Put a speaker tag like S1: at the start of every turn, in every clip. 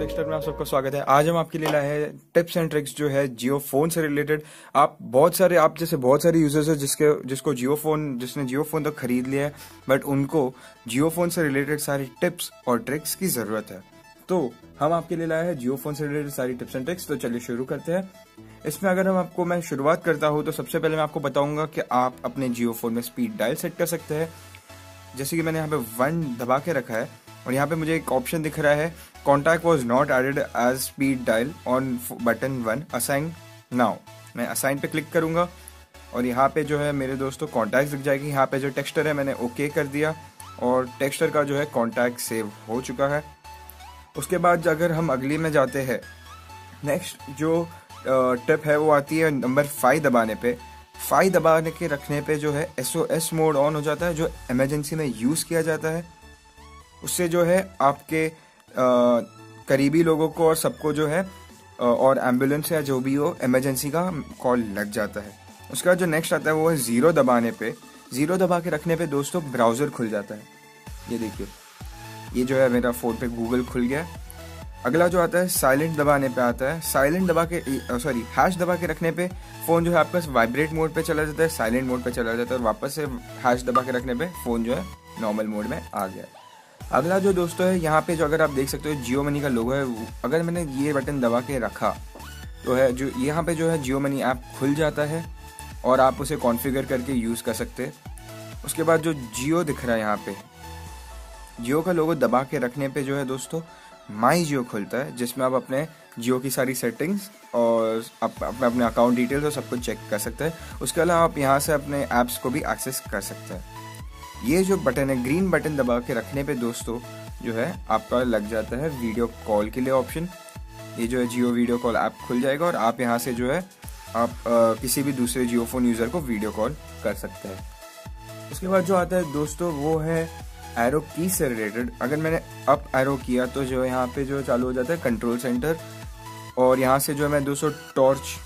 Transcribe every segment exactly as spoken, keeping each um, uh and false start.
S1: टेक्सटर में आप सबका स्वागत है। आज हम आपके लिए लाए हैं टिप्स एंड ट्रिक्स जो है जियो फोन से रिलेटेड। आप बहुत सारे आप जैसे बहुत सारे यूजर्स हैं जिसके जिसको जियो फोन जिसने जियो फोन तो खरीद लिया है, बट उनको जियो फोन से रिलेटेड सारी टिप्स और ट्रिक्स की जरूरत है। तो हम आपके लिए लाए हैं जियो फोन से रिलेटेड सारी टिप्स एंड ट्रिक्स। तो चलिए शुरू करते हैं। इसमें अगर हम आपको मैं शुरुआत करता हूँ तो सबसे पहले मैं आपको बताऊंगा कि आप अपने जियो फोन में स्पीड डायल सेट कर सकते हैं। जैसे कि मैंने यहाँ पे वन दबा के रखा है और यहाँ पे मुझे एक ऑप्शन दिख रहा है, contact was not added as speed dial on button one, assign now. मैं असाइन पे क्लिक करूंगा और यहाँ पे जो है मेरे दोस्तों कॉन्टैक्ट दिख जाएगी। यहाँ पे जो टेक्सटर है मैंने ओके कर दिया और टेक्सटर का जो है कॉन्टैक्ट सेव हो चुका है। उसके बाद अगर हम अगली में जाते हैं, नेक्स्ट जो टिप है वो आती है नंबर फाइव दबाने पे। फाइव दबाने के रखने पे जो है S O S mode on हो जाता है, जो इमरजेंसी में यूज किया जाता है। उससे जो है आपके आ, करीबी लोगों को और सबको जो है आ, और एम्बुलेंस या जो भी हो इमरजेंसी का कॉल लग जाता है। उसके बाद जो नेक्स्ट आता है वो है जीरो दबाने पे। जीरो दबा के रखने पे दोस्तों ब्राउजर खुल जाता है। ये देखिए, ये जो है मेरा फोन पे गूगल खुल गया। अगला जो आता है साइलेंट दबाने पे आता है। साइलेंट दबा के सॉरी हैश दबा के रखने पे फोन जो है आपका वाइब्रेट मोड पे चला जाता है, साइलेंट मोड पे चला जाता है और वापस से हैश दबा के रखने पे फोन जो है नॉर्मल मोड में आ गया। अगला जो दोस्तों है यहाँ पे जो अगर आप देख सकते हो जियो मनी का लोगो है, अगर मैंने ये बटन दबा के रखा तो है जो यहाँ पे जो है जियो मनी ऐप खुल जाता है और आप उसे कॉन्फ़िगर करके यूज़ कर सकते हैं। उसके बाद जो जियो दिख रहा है यहाँ पे, जियो का लोगो दबा के रखने पे जो है दोस्तों माई जियो खुलता है, जिसमें आप अपने जियो की सारी सेटिंग्स और आप अपने अपने अकाउंट डिटेल्स और सब कुछ चेक कर सकते हैं। उसके अलावा आप यहाँ से अपने ऐप्स को भी एक्सेस कर सकते हैं। ये जो बटन है ग्रीन बटन दबा के रखने पे दोस्तों जो है आपका लग जाता है वीडियो कॉल के लिए ऑप्शन। ये जो है जियो वीडियो कॉल ऐप खुल जाएगा और आप यहाँ से जो है आप आ, किसी भी दूसरे जियो फोन यूज़र को वीडियो कॉल कर सकते हैं। उसके बाद जो आता है दोस्तों वो है एरो की से रिलेटेड। अगर मैंने अप एरो किया तो जो यहाँ पे जो चालू हो जाता है कंट्रोल सेंटर और यहाँ से जो है मैं दोस्तों torch,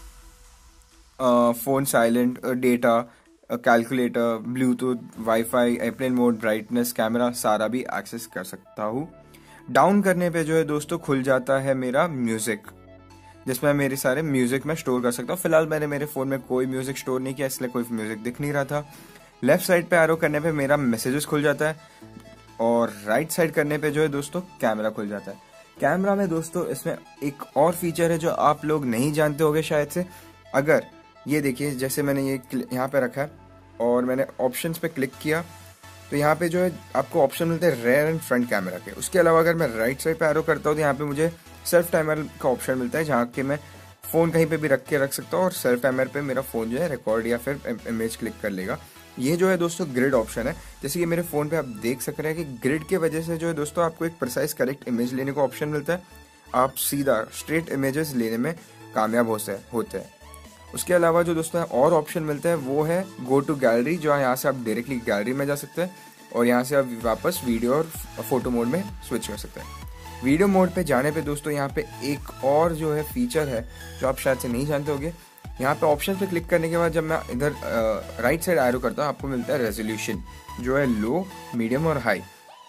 S1: phone silent, data, calculator, Bluetooth, wifi, airplane mode, brightness, camera सारा भी एक्सेस कर सकता हूँ। डाउन करने पे जो है दोस्तों खुल जाता है मेरा म्यूजिक, जिसमें मेरे सारे म्यूजिक मैं स्टोर कर सकता हूँ। फिलहाल मैंने मेरे फोन में कोई म्यूजिक स्टोर नहीं किया, इसलिए कोई म्यूजिक दिख नहीं रहा था। लेफ्ट साइड पे एरो करने पे मेरा मैसेजेस खुल जाता है और राइट साइड करने पे जो है दोस्तों कैमरा खुल जाता है। कैमरा में दोस्तों इसमें एक और फीचर है जो आप लोग नहीं जानते होंगे शायद से। अगर ये देखिए, जैसे मैंने ये यहाँ पे रखा है और मैंने ऑप्शंस पे क्लिक किया तो यहाँ पे जो है आपको ऑप्शन मिलते हैं रेयर एंड फ्रंट कैमरा के। उसके अलावा अगर मैं राइट साइड पे एरो करता हूँ तो यहाँ पे मुझे सेल्फ टाइमर का ऑप्शन मिलता है, जहाँ के मैं फ़ोन कहीं पे भी रख के रख सकता हूँ और सेल्फ टाइमर पे मेरा फ़ोन जो है रिकॉर्ड या फिर इमेज क्लिक कर लेगा। ये जो है दोस्तों ग्रिड ऑप्शन है। जैसे कि मेरे फ़ोन पे आप देख सक रहे हैं कि ग्रिड के वजह से जो है दोस्तों आपको एक प्रिसाइज करेक्ट इमेज लेने का ऑप्शन मिलता है। आप सीधा स्ट्रेट इमेजेस लेने में कामयाब होते हैं। उसके अलावा जो दोस्तों और ऑप्शन मिलता है वो है गो टू गैलरी, जो यहाँ से आप डायरेक्टली गैलरी में जा सकते हैं और यहाँ से आप वापस वीडियो और फोटो मोड में स्विच कर सकते हैं। वीडियो मोड पे जाने पे दोस्तों यहाँ पे एक और जो है फीचर है जो आप शायद से नहीं जानते होंगे। यहाँ पे ऑप्शन पे क्लिक करने के बाद जब मैं इधर राइट साइड एरो करता हूँ आपको मिलता है रेजोल्यूशन, जो है लो, मीडियम और हाई।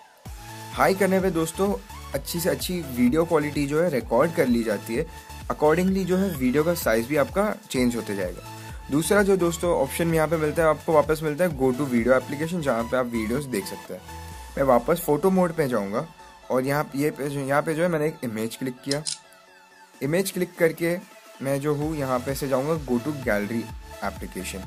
S1: हाई करने पे दोस्तों अच्छी से अच्छी वीडियो क्वालिटी जो है रिकॉर्ड कर ली जाती है। अकॉर्डिंगली जो है वीडियो का साइज भी आपका चेंज होते जाएगा। दूसरा जो दोस्तों ऑप्शन यहाँ पे मिलता है आपको वापस मिलता है गो टू वीडियो एप्लीकेशन, जहाँ पे आप वीडियोस देख सकते हैं। मैं वापस फोटो मोड पे जाऊँगा और यहाँ ये पे यहाँ पे जो है मैंने एक इमेज क्लिक किया। इमेज क्लिक करके मैं जो हूँ यहाँ पे से जाऊँगा go to gallery application.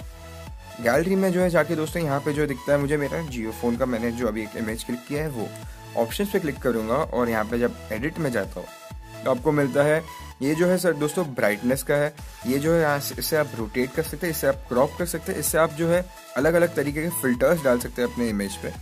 S1: Gallery में जो है जाके दोस्तों यहाँ पे जो दिखता है मुझे मेरा जियो फोन का मैंने जो अभी एक इमेज क्लिक किया है वो ऑप्शन पे क्लिक करूँगा और यहाँ पे जब एडिट में जाता हूँ तो आपको मिलता है ये जो है सर दोस्तों ब्राइटनेस का है। ये जो है यहाँ से इससे आप रोटेट कर सकते हैं, इससे आप क्रॉप कर सकते हैं, इससे आप जो है अलग अलग तरीके के फिल्टर्स डाल सकते हैं अपने इमेज पे।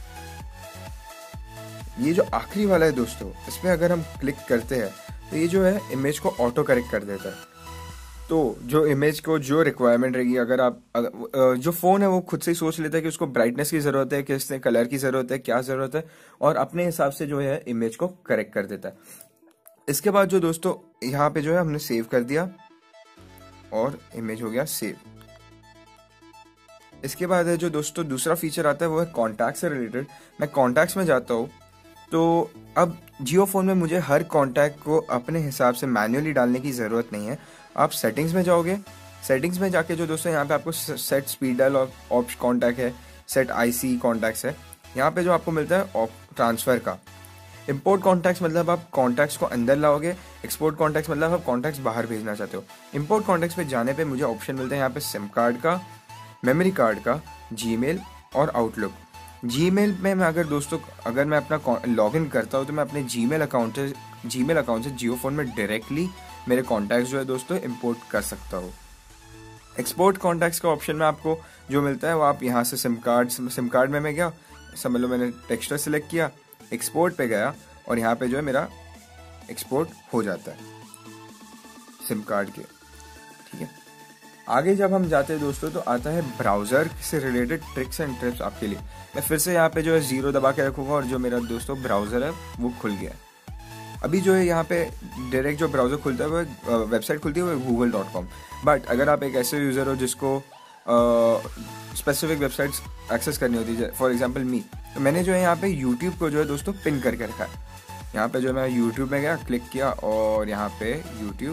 S1: ये जो आखिरी वाला है दोस्तों, इसमें अगर हम क्लिक करते हैं तो ये जो है इमेज को ऑटो करेक्ट कर देता है। तो जो इमेज को जो रिक्वायरमेंट रहेगी, अगर आप अगर, जो फ़ोन है वो खुद से ही सोच लेता है कि उसको ब्राइटनेस की ज़रूरत है, किस कलर की ज़रूरत है, क्या ज़रूरत है, और अपने हिसाब से जो है इमेज को करेक्ट कर देता है। इसके बाद जो दोस्तों यहाँ पे जो है हमने सेव कर दिया और इमेज हो गया सेव। इसके बाद है जो दोस्तों दूसरा फीचर आता है वो है कॉन्टैक्ट से रिलेटेड। मैं कॉन्टैक्ट्स में जाता हूँ तो अब जियो फोन में मुझे हर कॉन्टैक्ट को अपने हिसाब से मैन्युअली डालने की ज़रूरत नहीं है। आप सेटिंग्स में जाओगे, सेटिंग्स में जाके जो दोस्तों यहाँ पे आपको सेट स्पीड डायल और ऑप्शन कॉन्टैक्ट है, सेट आईसी कॉन्टैक्ट्स है। यहाँ पे जो आपको मिलता है ट्रांसफ़र का। इंपोर्ट कॉन्टैक्ट्स मतलब आप कॉन्टैक्ट्स को अंदर लाओगे, एक्सपोर्ट कॉन्टैक्ट्स मतलब आप कॉन्टैक्ट्स बाहर भेजना चाहते हो। इंपोर्ट कॉन्टैक्ट्स पे जाने पे मुझे ऑप्शन मिलते हैं यहाँ पे सिम कार्ड का, मेमोरी कार्ड का, जीमेल और आउटलुक। जीमेल में मैं अगर दोस्तों अगर मैं अपना लॉगिन करता हूँ तो मैं अपने जीमेल अकाउंट से जीमेल अकाउंट से जियो फोन में डायरेक्टली मेरे कॉन्टैक्ट्स जो है दोस्तों इंपोर्ट कर सकता हूँ। एक्सपोर्ट कॉन्टैक्ट्स का ऑप्शन में आपको जो मिलता है वो आप यहाँ से सिम कार्ड सिम कार्ड में मैं गया, समझ लो मैंने टेक्सचर सेलेक्ट किया, एक्सपोर्ट पे गया और यहाँ पे जो है मेरा एक्सपोर्ट हो जाता है सिम कार्ड के। ठीक है, आगे जब हम जाते हैं दोस्तों तो आता है ब्राउज़र से रिलेटेड ट्रिक्स एंड टिप्स आपके लिए। मैं फिर से यहाँ पे जो है जीरो दबा के रखूँगा और जो मेरा दोस्तों ब्राउज़र है वो खुल गया है। अभी जो है यहाँ पे डायरेक्ट जो ब्राउज़र खुलता है वो वेबसाइट खुलती है वो गूगल डॉट कॉम। बट अगर आप एक ऐसे यूज़र हो जिसको स्पेसिफिक वेबसाइट्स एक्सेस करनी होती है, फॉर एग्जांपल मी, तो मैंने जो है यहाँ पे यूट्यूब को जो है दोस्तों पिन करके रखा है। यहाँ पे जो मैं यूट्यूब में गया, क्लिक किया और यहाँ पे यूट्यूब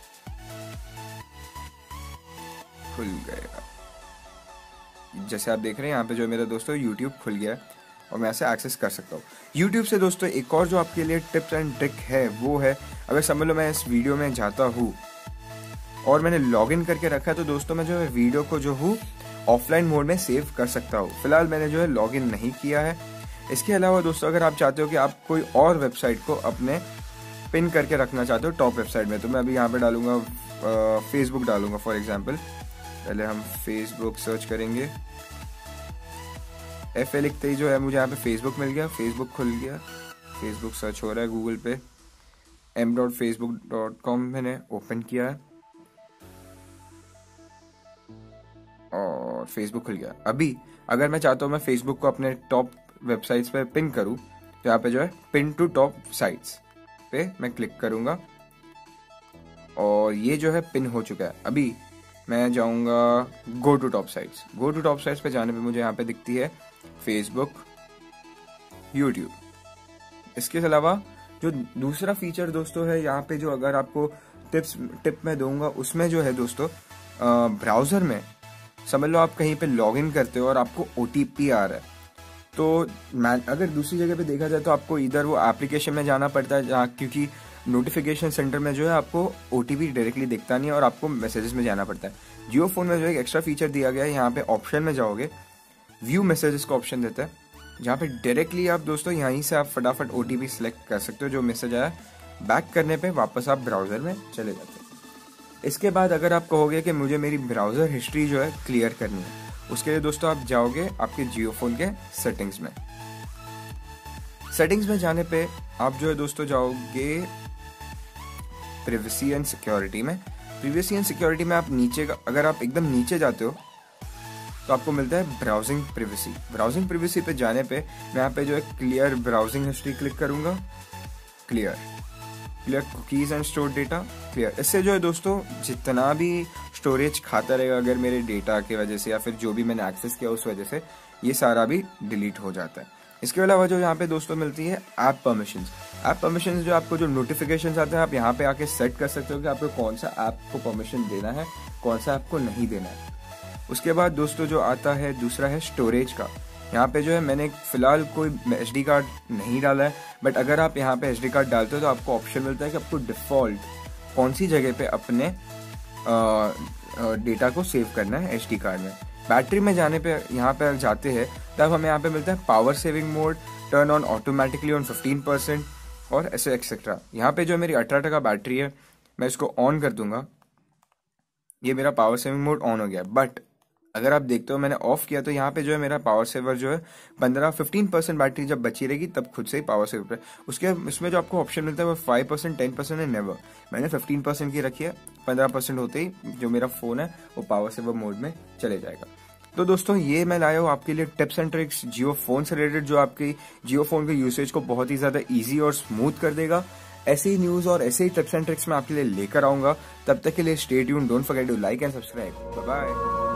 S1: खुल गया। जैसे आप देख रहे हैं यहाँ पे जो मेरा दोस्तों यूट्यूब खुल गया और मैं ऐसे एक्सेस कर सकता हूँ यूट्यूब से। दोस्तों एक और जो आपके लिए टिप्स एंड ट्रिक है वो है, अगर समझ लो मैं इस वीडियो में जाता हूँ और मैंने लॉगिन करके रखा है तो दोस्तों मैं जो है वीडियो को जो हूँ ऑफलाइन मोड में सेव कर सकता हूँ। फिलहाल मैंने जो है लॉगिन नहीं किया है। इसके अलावा दोस्तों अगर आप चाहते हो कि आप कोई और वेबसाइट को अपने पिन करके रखना चाहते हो टॉप वेबसाइट में, तो मैं अभी यहाँ पे डालूंगा फेसबुक डालूंगा फॉर एग्जाम्पल। पहले हम फेसबुक सर्च करेंगे, एफ ए लिखते ही जो है मुझे यहाँ पे फेसबुक मिल गया, फेसबुक खुल गया, फेसबुक सर्च हो रहा है गूगल पे, M dot Facebook dot com मैंने ओपन किया है और फेसबुक खुल गया। अभी अगर मैं चाहता हूँ मैं फेसबुक को अपने टॉप वेबसाइट्स पे पिन करूँ तो यहाँ पे जो है पिन टू टॉप साइट्स पे मैं क्लिक करूँगा और ये जो है पिन हो चुका है। अभी मैं जाऊँगा go to top sites. Go to top sites पे जाने पे मुझे यहाँ पे दिखती है फेसबुक, यूट्यूब। इसके अलावा जो दूसरा फीचर दोस्तों है यहाँ पे, जो अगर आपको टिप्स टिप में दूंगा उसमें जो है दोस्तों ब्राउज़र में समझ लो आप कहीं पे लॉगिन करते हो और आपको ओटीपी आ रहा है, तो मैं अगर दूसरी जगह पे देखा जाए तो आपको इधर वो एप्लीकेशन में जाना पड़ता है जहाँ, क्योंकि नोटिफिकेशन सेंटर में जो है आपको ओटीपी डायरेक्टली दिखता नहीं है और आपको मैसेजेस में जाना पड़ता है। जियो फोन में जो एक एक्स्ट्रा फीचर दिया गया है, यहाँ पे ऑप्शन में जाओगे, व्यू मैसेजेस का ऑप्शन देता है, जहाँ पे डायरेक्टली आप दोस्तों यहीं से आप फटाफट ओटीपी सिलेक्ट कर सकते हो। जो मैसेज आया बैक करने पे वापस आप ब्राउज़र में चले जाते हो। इसके बाद अगर आप कहोगे कि मुझे मेरी ब्राउज़र हिस्ट्री जो है क्लियर करनी है, उसके लिए दोस्तों आप जाओगे आपके जियो फोन के सेटिंग्स में। सेटिंग्स में जाने पे आप जो है दोस्तों जाओगे प्राइवेसी एंड सिक्योरिटी में। प्राइवेसी एंड सिक्योरिटी में आप नीचे का अगर आप एकदम नीचे जाते हो तो आपको मिलता है ब्राउजिंग प्राइवेसी। ब्राउजिंग प्राइवेसी पे जाने पे मैं यहाँ पे जो है क्लियर ब्राउजिंग हिस्ट्री क्लिक करूंगा, clear clear cookies and store data clear. इससे जो है दोस्तों जितना भी स्टोरेज खाता रहेगा अगर मेरे डेटा की वजह से या फिर जो भी मैंने एक्सेस किया उस वजह से, ये सारा भी डिलीट हो जाता है। इसके अलावा जो यहाँ पे दोस्तों मिलती है ऐप परमिशंस। ऐप परमिशंस जो आपको जो नोटिफिकेशंस आते हैं आप यहाँ पे आके सेट कर सकते हो कि आपको कौन सा ऐप को परमिशन देना है, कौन सा ऐप को नहीं देना है। उसके बाद दोस्तों जो आता है दूसरा है स्टोरेज का। यहाँ पे जो है मैंने फिलहाल कोई एच डी कार्ड नहीं डाला है, बट अगर आप यहाँ पे एच डी कार्ड डालते हो तो आपको ऑप्शन मिलता है कि आपको डिफ़ॉल्ट कौन सी जगह पे अपने डेटा को सेव करना है एच डी कार्ड में। बैटरी में जाने पे यहाँ पे जाते हैं तब हमें यहाँ पे मिलता है power saving mode, turn on automatically on fifteen percent और ऐसे एक्सेट्रा। यहाँ पे जो मेरी अठारह टका बैटरी है मैं इसको ऑन कर दूंगा, ये मेरा पावर सेविंग मोड ऑन हो गया। बट अगर आप देखते हो मैंने ऑफ किया तो यहाँ पे जो है मेरा पावर सेवर जो है पंद्रह फिफ्टीन परसेंट बैटरी जब बची रहेगी तब खुद से ही पावर सेवर। उसके इसमें जो आपको ऑप्शन मिलता है वो फाइव परसेंट टेन परसेंट है नेवर। मैंने फिफ्टीन परसेंट की रखी है, पंद्रह परसेंट होते ही जो मेरा फोन है वो पावर सेवर मोड में चले जाएगा। तो दोस्तों ये मैं लाया हूँ आपके लिए tips and tricks Jio phone से रिलेटेड, जो आपकी जियो फोन के यूसेज को बहुत ही ज्यादा ईजी और स्मूथ कर देगा। ऐसे ही न्यूज और ऐसे ही टिप्स एंड ट्रिक्स मैं आपके लिए लेकर आऊंगा। तब तक के लिए stay tuned, don't forget to like and subscribe. Bye bye.